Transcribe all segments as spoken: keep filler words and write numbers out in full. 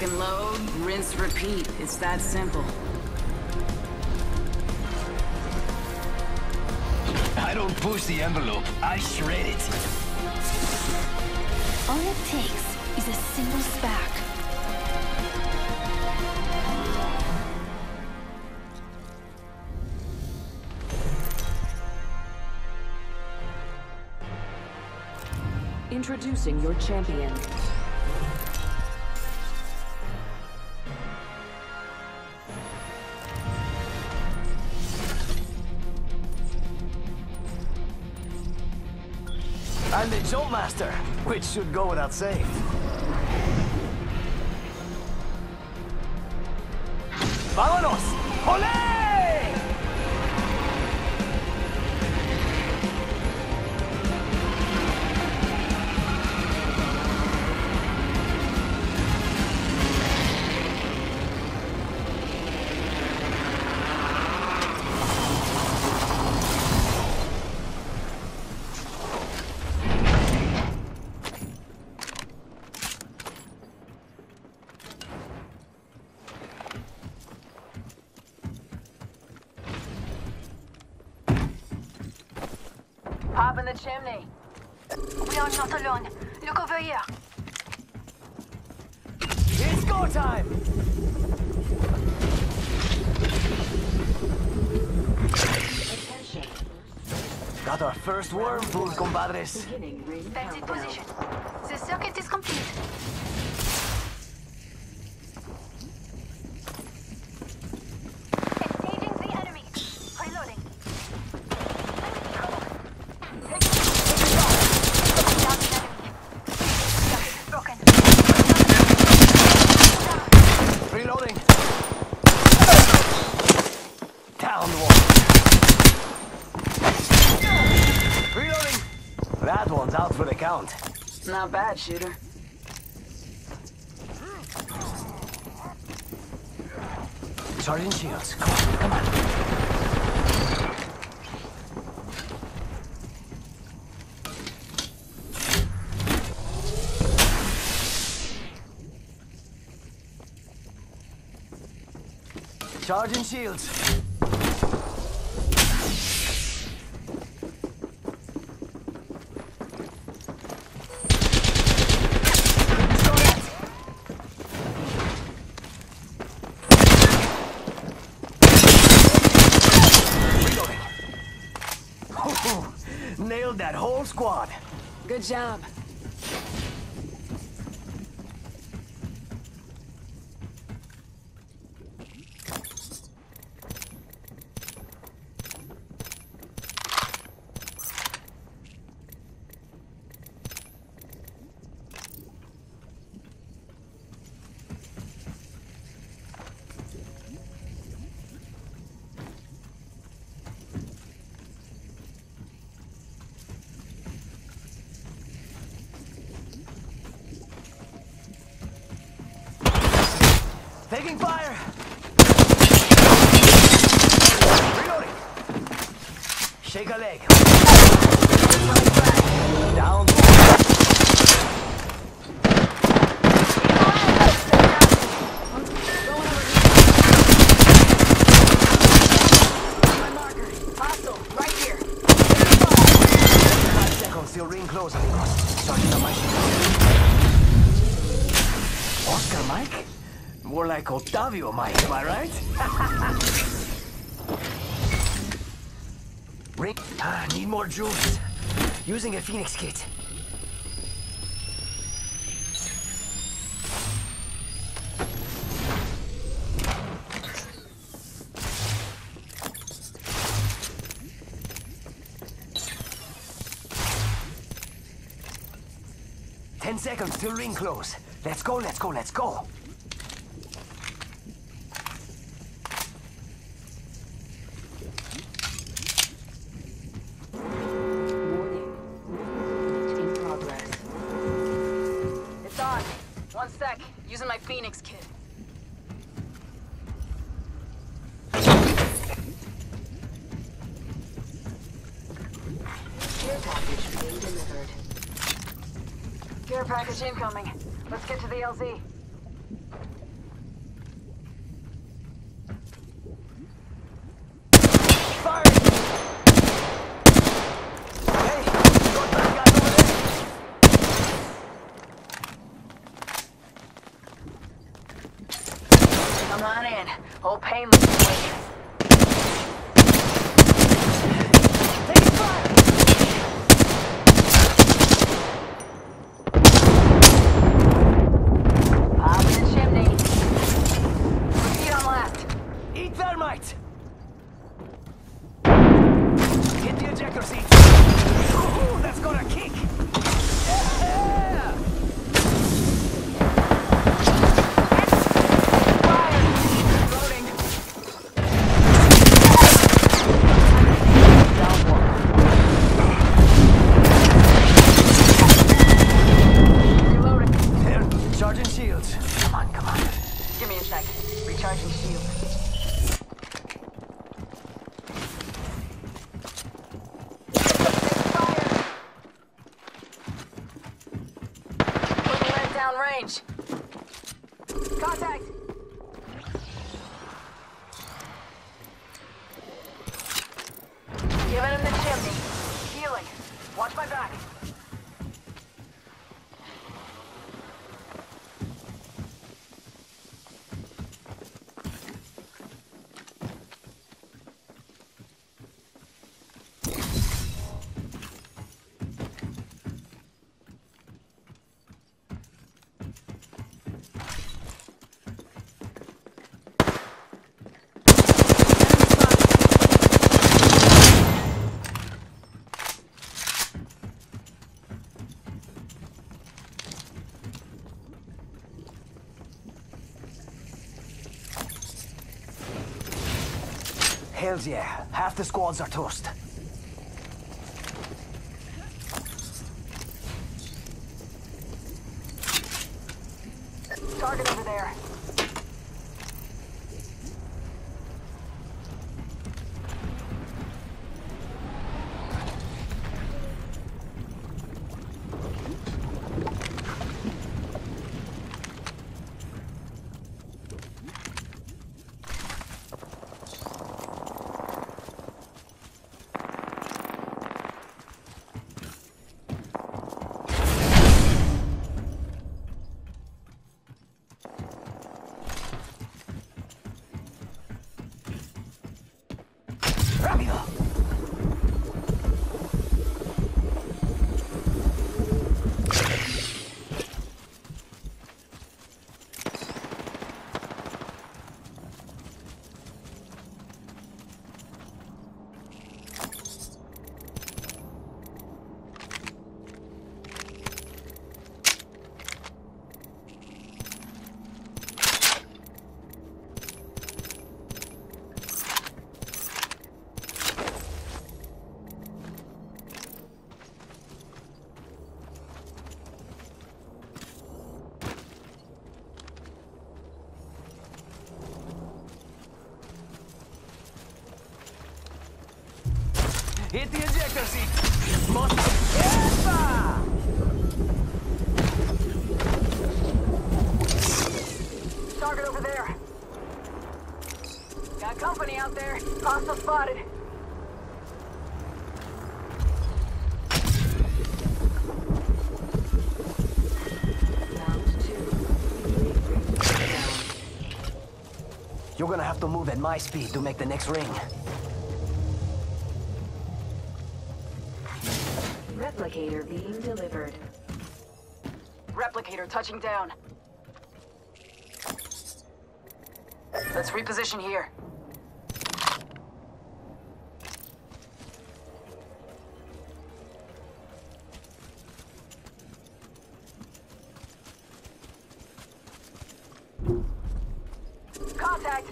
Lock and load, rinse, repeat. It's that simple. I don't push the envelope, I shred it. All it takes is a single spack. Introducing your champion. I'm the jump master, which should go without saying. ¡Vámonos! ¡Olé! Pop in the chimney. We are not alone. Look over here. It's go time! Attention. Got our first worm full, compadres. Beginning ring That's in countdown. position. The circuit is complete. Engaging the enemy. Reloading. Down the enemy. Circuit broken. Reloading. Down one. Reloading. That one's out for the count. Not bad, shooter. Charging shields. Come on, come on. Charging shields. Reloading. Oh, nailed that whole squad. Good job. Taking fire! Reloading! Shake a leg. Down. My marker. Hostile. Right here. Five seconds till ring close, amigos. Charging the machine. Oscar Mike? More like Octavio Mike, am I right? Ring. Ah, need more juice. Using a Phoenix kit. Ten seconds till ring close. Let's go, let's go, let's go. Warning. In progress. It's on. One sec. Using my Phoenix kit. Care package being delivered. Care package incoming. Let's get to the L Z. Come on in. Old pain looks like. Taking fire! Pop in the chimney. Repeat on left. Eat thermite! Hit the ejector seat! Ooh, that's gonna kick! Yeah! Fire! Loading. Down one. Reloading. There, charging shields. Come on, come on. Give me a sec. Recharging shield. Fire! Putting lead down range. Contact! Giving him the chimney. Healing. Watch my back. Hells yeah, half the squads are toast. Target over there. Rápido! Hit the ejector seat! Must... Epa! Target over there. Got company out there. Hostile spotted. Round two. You're gonna have to move at my speed to make the next ring. Replicator being delivered. Replicator touching down. Let's reposition here. Contact!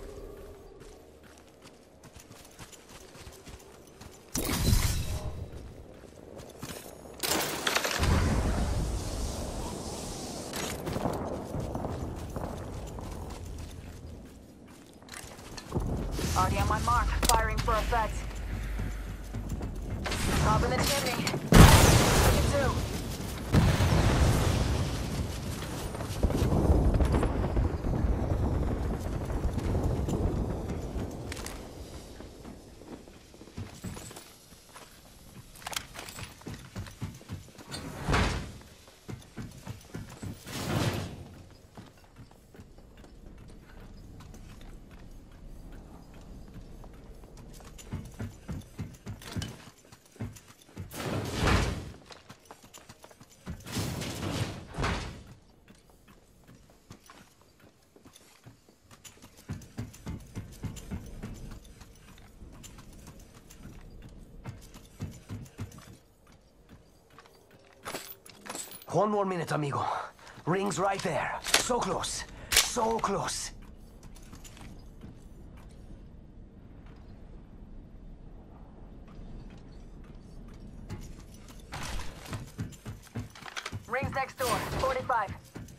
Already on my mark, firing for effect. Top in the chimney. Look at two. One more minute, amigo. Ring's right there. So close. So close. Ring's next door. forty-five.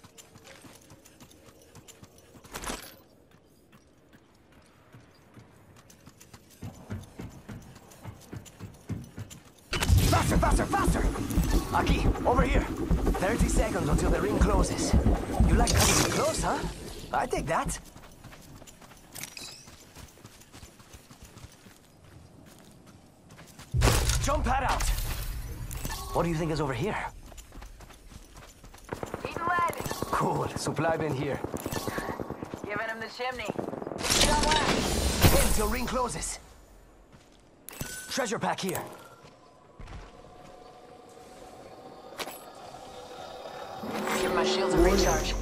Faster, faster, faster! Aquí, over here. thirty seconds until the ring closes. You like cutting it close, huh? I take that. Jump pad out. What do you think is over here? Eating lead. Cool. Supply bin here. Giving him the chimney. Get on left. Wait until ring closes. Treasure pack here. Give my shields a recharge.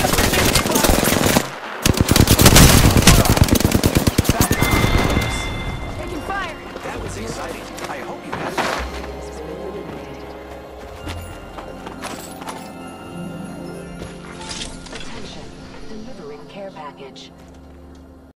Taking fire. That was exciting. I hope you had Attention. Delivering care package.